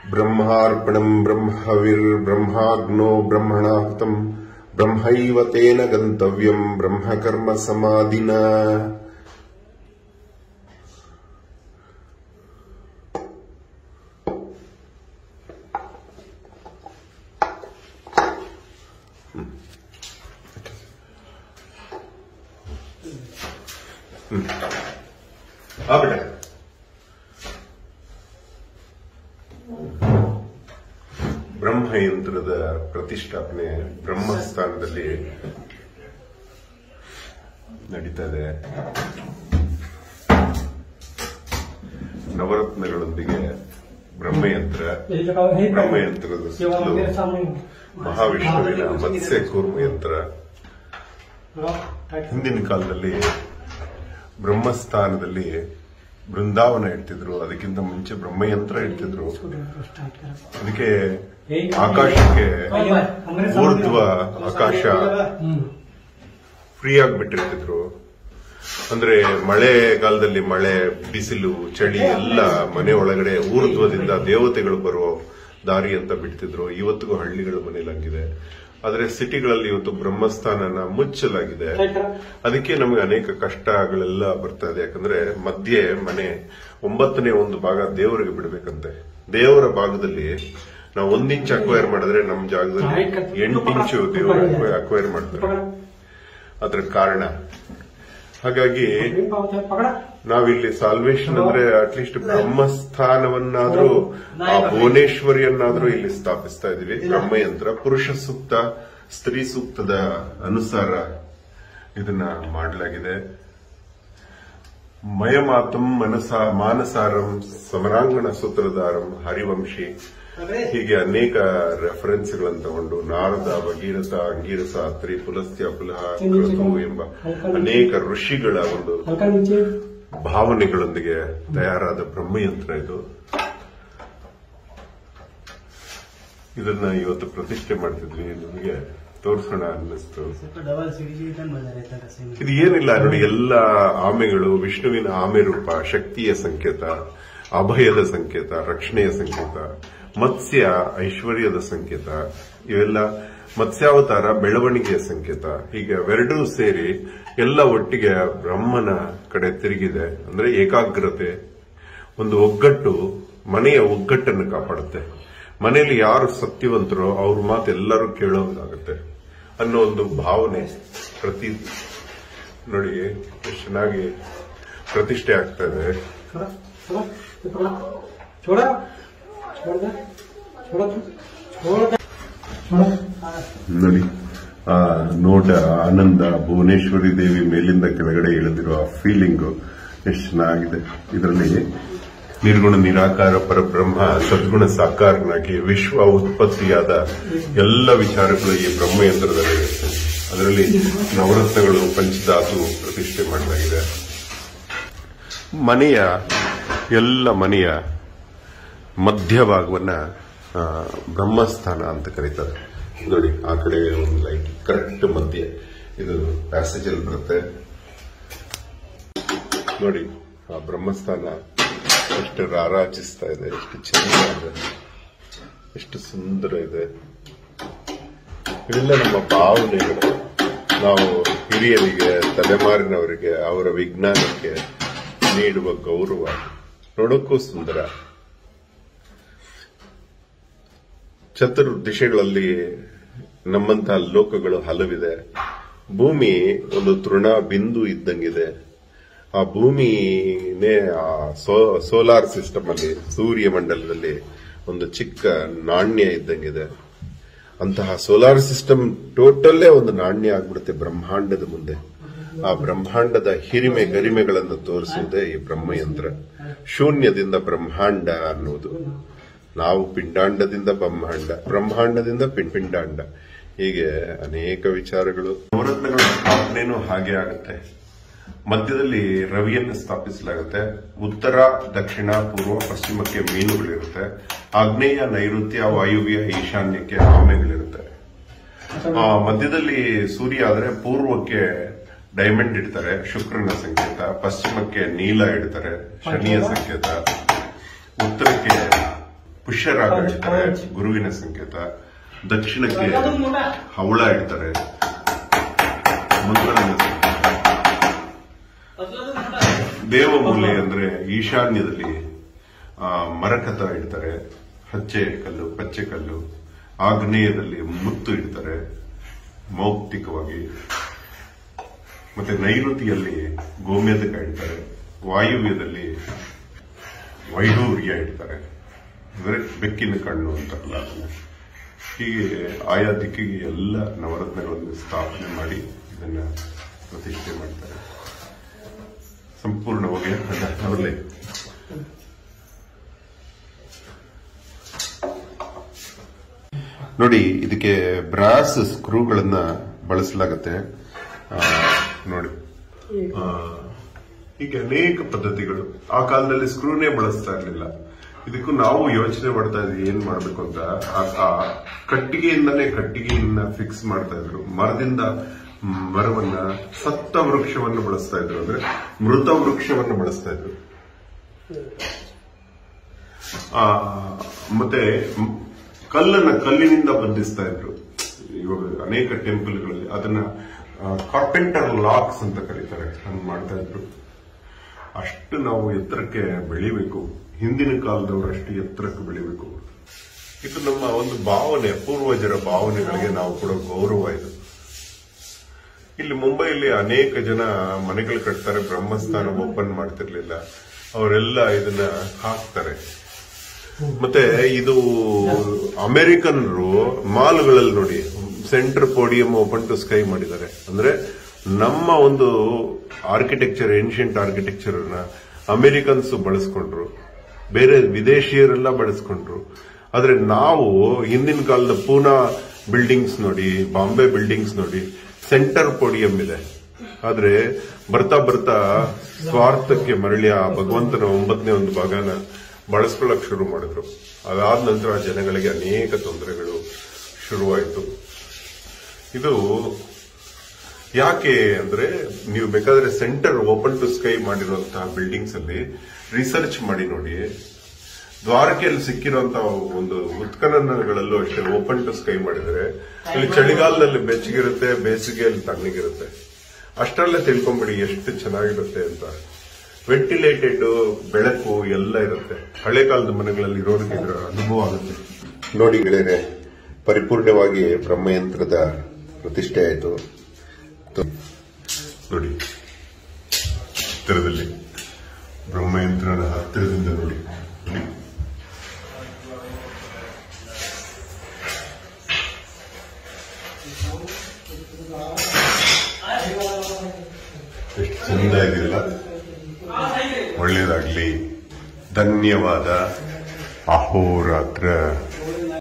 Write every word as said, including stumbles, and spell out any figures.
ಬ್ರಹ್ಮಾರ್ಪಣಂ ಬ್ರಹ್ಮವಿರ್ಬ್ರಹ್ಮಾಗ್ನೋ ಬ್ರಹ್ಮಣಾಹುತಂ ಬ್ರಹ್ಮೈವ ತೇನ ಗಂತವ್ಯಂ ಬ್ರಹ್ಮಕರ್ಮ ಸಮಾಧಿನ. ಆಬಿಡ ಬ್ರಹ್ಮಯಂತ್ರದ ಪ್ರತಿಷ್ಠಾಪನೆ ಬ್ರಹ್ಮಸ್ಥಾನದಲ್ಲಿ ನಡೀತಾ ಇದೆ. ನವರತ್ನಗಳೊಂದಿಗೆ ಬ್ರಹ್ಮಯಂತ್ರ ಬ್ರಹ್ಮಯಂತ್ರದ ಸುತ್ತಲೂ ಮಹಾವಿಷ್ಣುವಿನ ಮತ್ಸ್ಯ ಕೂರ್ಮ ಯಂತ್ರ. ಹಿಂದಿನ ಕಾಲದಲ್ಲಿ ಬ್ರಹ್ಮಸ್ಥಾನದಲ್ಲಿ ಬೃಂದಾವನ ಇಡ್ತಿದ್ರು, ಅದಕ್ಕಿಂತ ಮುಂಚೆ ಬ್ರಹ್ಮಯಂತ್ರ ಇಡ್ತಿದ್ರು. ಅದಕ್ಕೆ ಆಕಾಶಕ್ಕೆ ಊರ್ಧ್ವ ಆಕಾಶ ಫ್ರೀ ಆಗಿಬಿಟ್ಟಿರ್ತಿದ್ರು. ಅಂದ್ರೆ ಮಳೆಗಾಲದಲ್ಲಿ ಮಳೆ, ಬಿಸಿಲು, ಚಳಿ ಎಲ್ಲ ಮನೆ ಒಳಗಡೆ ಊರ್ಧ್ವದಿಂದ ದೇವತೆಗಳು ಬರೋ ದಾರಿ ಅಂತ ಬಿಡ್ತಿದ್ರು. ಇವತ್ತಿಗೂ ಹಳ್ಳಿಗಳ ಮನೆಯಲ್ಲಾಗಿದೆ. ಆದ್ರೆ ಸಿಟಿಗಳಲ್ಲಿ ಇವತ್ತು ಬ್ರಹ್ಮಸ್ಥಾನನ ಮುಚ್ಚಲಾಗಿದೆ. ಅದಕ್ಕೆ ನಮಗೆ ಅನೇಕ ಕಷ್ಟಗಳೆಲ್ಲ ಬರ್ತಾ ಇದೆ. ಯಾಕಂದ್ರೆ ಮಧ್ಯೆ ಮನೆ ಒಂಬತ್ತನೇ ಒಂದು ಭಾಗ ದೇವರಿಗೆ ಬಿಡಬೇಕಂತೆ. ದೇವರ ಭಾಗದಲ್ಲಿ ನಾವು ಒಂದ್ ಇಂಚ್ ಅಕ್ವೈರ್ ಮಾಡಿದ್ರೆ ನಮ್ಮ ಜಾಗದಲ್ಲಿ ಎಂಟು ಇಂಚು ದೇವರು ಅಕ್ವೈರ್ ಮಾಡ್ತಾರೆ. ಅದ್ರ ಕಾರಣ ಹಾಗಾಗಿ ನಾವಿಲ್ಲಿ ಸಾಲ್ವೇಷನ್ ಅಂದ್ರೆ ಅಟ್ಲೀಸ್ಟ್ ಬ್ರಹ್ಮಸ್ಥಾನವನ್ನಾದ್ರೂ ಆ ಭುವನೇಶ್ವರಿಯನ್ನಾದ್ರೂ ಇಲ್ಲಿ ಸ್ಥಾಪಿಸ್ತಾ ಇದೀವಿ. ಬ್ರಹ್ಮಯಂತ್ರ ಪುರುಷ ಸೂಕ್ತ, ಸ್ತ್ರೀ ಸೂಕ್ತದ ಅನುಸಾರ ಇದನ್ನ ಮಾಡಲಾಗಿದೆ. ಮಯಮಾತಂ ಮನಸ ಮಾನಸಾರಂ ಸಮರಾಂಗಣ ಸೂತ್ರಧಾರಂ ಹರಿವಂಶಿ, ಹೀಗೆ ಅನೇಕ ರೆಫರೆನ್ಸ್ ಗಳನ್ನು ತಗೊಂಡು ನಾರದ, ಭಗೀರಥ, ಅಂಗೀರಸ, ಅತ್ರಿ, ಪುಲಸ್ತ್ಯ, ಪುಲಹ, ಕ್ರತು ಎಂಬ ಅನೇಕ ಋಷಿಗಳ ಒಂದು ಭಾವನೆಗಳೊಂದಿಗೆ ತಯಾರಾದ ಬ್ರಹ್ಮಯಂತ್ರ ಇದು. ಇದನ್ನ ಇವತ್ತು ಪ್ರತಿಷ್ಠೆ ಮಾಡ್ತಿದ್ವಿ, ನಿಮಗೆ ತೋರಿಸೋಣ ಅನ್ನಿಸ್ತು. ಇದು ಏನಿಲ್ಲ ನೋಡಿ, ಎಲ್ಲ ಆಮೆಗಳು ವಿಷ್ಣುವಿನ ಆಮೆ ರೂಪ, ಶಕ್ತಿಯ ಸಂಕೇತ, ಅಭಯದ ಸಂಕೇತ, ರಕ್ಷಣೆಯ ಸಂಕೇತ. ಮತ್ಸ್ಯ ಐಶ್ವರ್ಯದ ಸಂಕೇತ. ಇವೆಲ್ಲ ಮತ್ಸ್ಯಾವತಾರ ಬೆಳವಣಿಗೆಯ ಸಂಕೇತ. ಹೀಗೆ ಅವೆರಡೂ ಸೇರಿ ಎಲ್ಲ ಒಟ್ಟಿಗೆ ಬ್ರಹ್ಮನ ಕಡೆ ತಿರುಗಿದೆ. ಅಂದ್ರೆ ಏಕಾಗ್ರತೆ, ಒಂದು ಒಗ್ಗಟ್ಟು, ಮನೆಯ ಒಗ್ಗಟ್ಟನ್ನು ಕಾಪಾಡುತ್ತೆ. ಮನೆಯಲ್ಲಿ ಯಾರು ಸತ್ಯವಂತರೋ ಅವ್ರ ಮಾತು ಎಲ್ಲರೂ ಕೇಳೋದಾಗುತ್ತೆ ಅನ್ನೋ ಒಂದು ಭಾವನೆ ಪ್ರತಿ ನೋಡಿ ಎಷ್ಟು ಚೆನ್ನಾಗಿ ಪ್ರತಿಷ್ಠೆ ಆಗ್ತಾ ಇದೆ. ನೋಡಿ ಆ ನೋಟ, ಆನಂದ, ಭುವನೇಶ್ವರಿ ದೇವಿ ಮೇಲಿಂದ ಕೆಳಗಡೆ ಇಳಿದಿರೋ ಆ ಫೀಲಿಂಗ್ ಎಷ್ಟು ಚೆನ್ನಾಗಿದೆ. ಇದರಲ್ಲಿ ನಿರ್ಗುಣ ನಿರಾಕಾರ ಪರಬ್ರಹ್ಮ ಸದ್ಗುಣ ಸಾಕಾರನಾಗಿ ವಿಶ್ವ ಉತ್ಪತ್ತಿಯಾದ ಎಲ್ಲ ವಿಚಾರಗಳು ಈ ಬ್ರಹ್ಮಯಂತ್ರದಲ್ಲಿ ಇರುತ್ತೆ. ಅದರಲ್ಲಿ ನವರತ್ನಗಳು, ಪಂಚಧಾತು ಪ್ರತಿಷ್ಠೆ ಮಾಡಲಾಗಿದೆ. ಮನೆಯ ಎಲ್ಲ ಮನೆಯ ಮಧ್ಯಭಾಗವನ್ನ ಬ್ರಹ್ಮಸ್ಥಾನ ಅಂತ ಕರೀತಾರೆ. ನೋಡಿ ಆ ಕಡೆ ಒಂದು ಲೈಟ್ ಕರೆಕ್ಟ್ ಮಧ್ಯೆ ಇದು ಪ್ಯಾಸೇಜ್ ಅಲ್ಲಿ ಬರುತ್ತೆ. ನೋಡಿ ಆ ಬ್ರಹ್ಮಸ್ಥಾನ ಎಷ್ಟು ರಾರಾಜಿಸ್ತಾ ಇದೆ, ಎಷ್ಟು ಚೆನ್ನಾಗಿದೆ, ಎಷ್ಟು ಸುಂದರ ಇದೆ. ಇವೆಲ್ಲ ನಮ್ಮ ಭಾವನೆಗಳು. ನಾವು ಹಿರಿಯರಿಗೆ, ತಲೆಮಾರಿನವರಿಗೆ, ಅವರ ವಿಜ್ಞಾನಕ್ಕೆ ನೀಡುವ ಗೌರವ. ನೋಡೋಕ್ಕೂ ಸುಂದರ. ಚತುರ್ ದಿಶೆಗಳಲ್ಲಿ ನಮ್ಮಂತಹ ಲೋಕಗಳು ಹಲವಿದೆ. ಭೂಮಿ ಒಂದು ತೃಣ ಬಿಂದು ಇದ್ದಂಗಿದೆ. ಆ ಭೂಮಿನೇ ಆ ಸೋಲಾರ್ ಸಿಸ್ಟಮ್ ಅಲ್ಲಿ, ಸೂರ್ಯ ಮಂಡಲದಲ್ಲಿ ಒಂದು ಚಿಕ್ಕ ನಾಣ್ಯ ಇದ್ದಂಗಿದೆ. ಅಂತಹ ಸೋಲಾರ್ ಸಿಸ್ಟಮ್ ಟೋಟಲ್ಲೇ ಒಂದು ನಾಣ್ಯ ಆಗ್ಬಿಡುತ್ತೆ ಬ್ರಹ್ಮಾಂಡದ ಮುಂದೆ. ಆ ಬ್ರಹ್ಮಾಂಡದ ಹಿರಿಮೆ ಗರಿಮೆಗಳನ್ನು ತೋರಿಸುವುದೇ ಈ ಬ್ರಹ್ಮಯಂತ್ರ. ಶೂನ್ಯದಿಂದ ಬ್ರಹ್ಮಾಂಡ ಅನ್ನುವುದು. ನಾವು ಪಿಂಡಾಂಡದಿಂದ ಬ್ರಹ್ಮಾಂಡ, ಬ್ರಹ್ಮಾಂಡದಿಂದ ಪಿಂಡಾಂಡ, ಹೀಗೆ ಅನೇಕ ವಿಚಾರಗಳು. ನವರತ್ನಗಳ ಸ್ಥಾಪನೆನೂ ಹಾಗೆ ಆಗುತ್ತೆ. ಮಧ್ಯದಲ್ಲಿ ರವಿಯನ್ನು ಸ್ಥಾಪಿಸಲಾಗುತ್ತೆ. ಉತ್ತರ, ದಕ್ಷಿಣ, ಪೂರ್ವ, ಪಶ್ಚಿಮಕ್ಕೆ ಮೀನುಗಳಿರುತ್ತೆ. ಆಗ್ನೇಯ, ನೈಋತ್ಯ, ವಾಯುವ್ಯ, ಈಶಾನ್ಯಕ್ಕೆ ಆಮೆಗಳಿರುತ್ತೆ. ಮಧ್ಯದಲ್ಲಿ ಸೂರ್ಯ ಆದರೆ ಪೂರ್ವಕ್ಕೆ ಡೈಮಂಡ್ ಇಡ್ತಾರೆ, ಶುಕ್ರನ ಸಂಕೇತ. ಪಶ್ಚಿಮಕ್ಕೆ ನೀಲ ಇಡ್ತಾರೆ, ಶನಿಯ ಸಂಕೇತ. ಉತ್ತರಕ್ಕೆ ಪುಷ್ಯರಾಗ ಇಡ್ತಾರೆ, ಗುರುವಿನ ಸಂಕೇತ. ದಕ್ಷಿಣಕ್ಕೆ ಹವಳ ಇಡ್ತಾರೆ, ಮಂಗಳನ ದೇವಮೂಲೆ ಅಂದ್ರೆ ಈಶಾನ್ಯದಲ್ಲಿ ಮರಕತ ಇಡ್ತಾರೆ, ಹಚ್ಚೆ ಕಲ್ಲು, ಪಚ್ಚೆ ಕಲ್ಲು. ಆಗ್ನೇಯದಲ್ಲಿ ಮುತ್ತು ಇಡ್ತಾರೆ ಮೌಕ್ತಿಕವಾಗಿ. ಮತ್ತೆ ನೈಋತಿಯಲ್ಲಿ ಗೋಮೇಧಕ ಇಡ್ತಾರೆ, ವಾಯುವ್ಯದಲ್ಲಿ ವೈಡೂರ್ಯ ಇಡ್ತಾರೆ, ಅಂದ್ರೆ ಬೆಕ್ಕಿನ ಕಣ್ಣು ಅಂತಾರಲ್ಲ ಅದನ್ನ. ಹೀಗೆ ಆಯಾ ದಿಕ್ಕಿಗೆ ಎಲ್ಲ ನವರತ್ನಗಳನ್ನು ಸ್ಥಾಪನೆ ಮಾಡಿ ಇದನ್ನ ಪ್ರತಿಷ್ಠೆ ಮಾಡ್ತಾರೆ. ಸಂಪೂರ್ಣವಾಗಿ ಅವರಲ್ಲೇ ನೋಡಿ. ಇದಕ್ಕೆ ಬ್ರಾಸ್ ಸ್ಕ್ರೂಗಳನ್ನ ಬಳಸಲಾಗುತ್ತೆ ನೋಡಿ. ಹೀಗೆ ಅನೇಕ ಪದ್ಧತಿಗಳು. ಆ ಕಾಲದಲ್ಲಿ ಸ್ಕ್ರೂನೇ ಬಳಸ್ತಾ ಇರಲಿಲ್ಲ. ಇದಕ್ಕೂ ನಾವು ಯೋಚನೆ ಮಾಡ್ತಾ ಇದ್ವಿ ಏನ್ ಮಾಡ್ಬೇಕು ಅಂತ. ಆ ಕಟ್ಟಿಗೆಯಿಂದನೇ ಕಟ್ಟಿಗೆಯನ್ನ ಫಿಕ್ಸ್ ಮಾಡ್ತಾ ಇದ್ರು. ಮರದಿಂದ ಮರವನ್ನ, ಸತ್ತ ವೃಕ್ಷವನ್ನು ಬಳಸ್ತಾ ಇದ್ರು, ಅಂದ್ರೆ ಮೃತ ವೃಕ್ಷವನ್ನು ಬಳಸ್ತಾ ಇದ್ರು. ಆ ಮತ್ತೆ ಕಲ್ಲನ್ನ ಕಲ್ಲಿನಿಂದ ಬಂಧಿಸ್ತಾ ಇದ್ರು. ಇವಾಗ ಅನೇಕ ಟೆಂಪಲ್ಗಳಲ್ಲಿ ಅದನ್ನ ಕಾರ್ಪೆಂಟರ್ ಲಾಕ್ಸ್ ಅಂತ ಕರೀತಾರೆ, ಹಂಗ್ ಮಾಡ್ತಾ ಇದ್ರು. ಅಷ್ಟು ನಾವು ಎತ್ತರಕ್ಕೆ ಬೆಳಿಬೇಕು. ಹಿಂದಿನ ಕಾಲದವರು ಅಷ್ಟು ಎತ್ತರಕ್ಕೆ ಬೆಳಿಬೇಕು. ಇದು ನಮ್ಮ ಒಂದು ಭಾವನೆ, ಪೂರ್ವಜರ ಭಾವನೆಗಳಿಗೆ ನಾವು ಕೂಡ ಗೌರವ. ಇದು ಇಲ್ಲಿ ಮುಂಬೈಯಲ್ಲಿ ಅನೇಕ ಜನ ಮನೆಗಳು ಕಟ್ತಾರೆ, ಬ್ರಹ್ಮಸ್ಥಾನ ಓಪನ್ ಮಾಡ್ತಿರ್ಲಿಲ್ಲ, ಅವರೆಲ್ಲ ಇದನ್ನ ಹಾಕ್ತಾರೆ. ಮತ್ತೆ ಇದು ಅಮೆರಿಕನ್ರು ಮಾಲ್ಗಳಲ್ಲಿ ನೋಡಿ centre podium open to sky ಮಾಡಿದ್ದಾರೆ. ಅಂದ್ರೆ ನಮ್ಮ ಒಂದು ಆರ್ಕಿಟೆಕ್ಚರ್, ಏನ್ಷಿಯಂಟ್ ಆರ್ಕಿಟೆಕ್ಚರ್ ನ ಅಮೆರಿಕನ್ಸ್ ಬಳಸ್ಕೊಂಡ್ರು, ಬೇರೆ ವಿದೇಶಿಯರೆಲ್ಲ ಬಳಸ್ಕೊಂಡ್ರು. ಆದ್ರೆ ನಾವು ಹಿಂದಿನ ಕಾಲದ ಪೂನಾ ಬಿಲ್ಡಿಂಗ್ಸ್ ನೋಡಿ, ಬಾಂಬೆ ಬಿಲ್ಡಿಂಗ್ಸ್ ನೋಡಿ, ಸೆಂಟರ್ ಪೋಡಿಯಂ ಇದೆ. ಆದ್ರೆ ಬರ್ತಾ ಬರ್ತಾ ಸ್ವಾರ್ಥಕ್ಕೆ ಮರಳಿ ಆ ಭಗವಂತನ ಒಂಬತ್ತನೇ ಒಂದು ಭಾಗನ ಬಳಸ್ಕೊಳ್ಳಕ್ ಶುರು ಮಾಡಿದ್ರು. ಅದಾದ ನಂತರ ಜನಗಳಿಗೆ ಅನೇಕ ತೊಂದರೆಗಳು ಶುರುವಾಯಿತು. ಇದು ಯಾಕೆ ಅಂದ್ರೆ, ನೀವು ಬೇಕಾದ್ರೆ ಸೆಂಟರ್ ಓಪನ್ ಟು ಸ್ಕೈ ಮಾಡಿರುವಂತಹ ಬಿಲ್ಡಿಂಗ್ಸ್ ಅಲ್ಲಿ ರಿಸರ್ಚ್ ಮಾಡಿ ನೋಡಿ. ದ್ವಾರಕೆಯಲ್ಲಿ ಸಿಕ್ಕಿರುವಂತಹ ಒಂದು ಉತ್ಖನನಗಳಲ್ಲೂ ಅಷ್ಟೇ ಓಪನ್ ಟು ಸ್ಕೈ ಮಾಡಿದರೆ ಇಲ್ಲಿ ಚಳಿಗಾಲದಲ್ಲಿ ಬೆಚ್ಚಗಿರುತ್ತೆ, ಬೇಸಿಗೆಯಲ್ಲಿ ತಣ್ಣಗಿರುತ್ತೆ. ಅಷ್ಟರಲ್ಲೇ ತಿಳ್ಕೊಂಬಿಡಿ ಎಷ್ಟು ಚೆನ್ನಾಗಿರುತ್ತೆ ಅಂತ. ವೆಂಟಿಲೇಟೆಡ್ ಬೆಳಕು ಎಲ್ಲ ಇರುತ್ತೆ. ಹಳೆ ಕಾಲದ ಮನೆಗಳಲ್ಲಿ ಇರೋರಿಗೆ ಇದರ ಅನುಭವ ಆಗುತ್ತೆ ನೋಡಿ. ಗೆಳೆಯರೆ, ಪರಿಪೂರ್ಣವಾಗಿ ಬ್ರಹ್ಮಯಂತ್ರದ ಪ್ರತಿಷ್ಠೆ ಆಯಿತು ನೋಡಿ. ಹತ್ತಿರದಲ್ಲಿ ಬ್ರಹ್ಮಯಂತ್ರದ ಹತ್ತಿರದಿಂದ ನೋಡಿ. ಎಷ್ಟು ಚಂದ ಇದೆಯಲ್ಲ. ಒಳ್ಳೆಯದಾಗಲಿ. ಧನ್ಯವಾದ. ಅಹೋರಾತ್ರ.